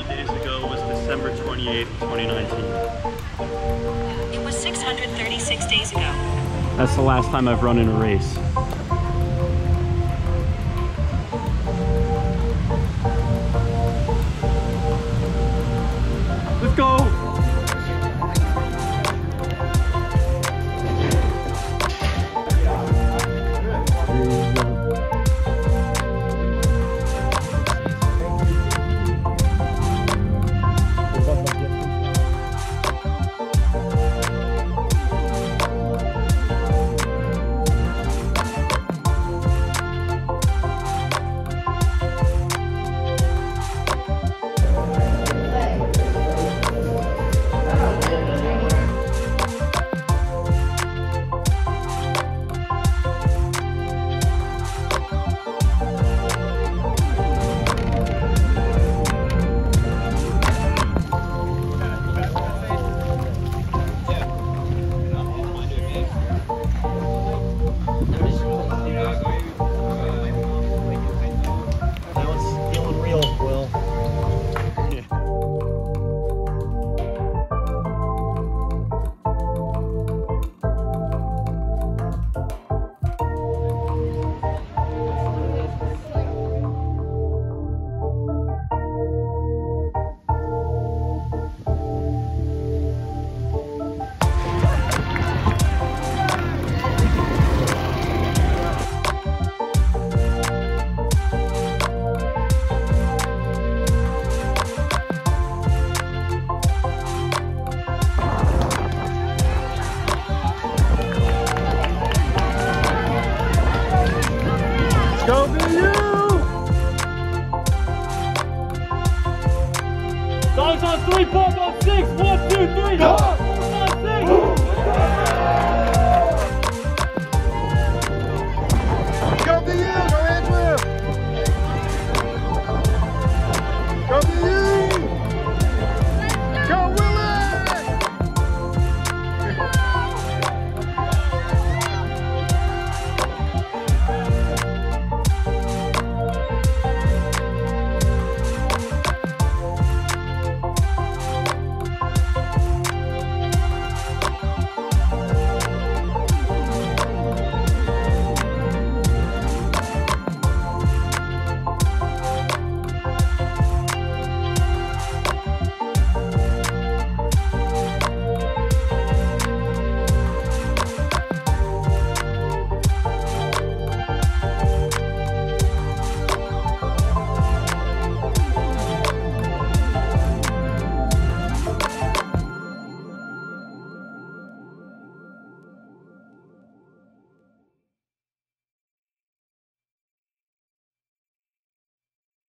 days ago was December 28th, 2019. It was 636 days ago. That's the last time I've run in a race. Let's go! Go be you! Dogs on 3, pump on 6, 1, 2, 3, go!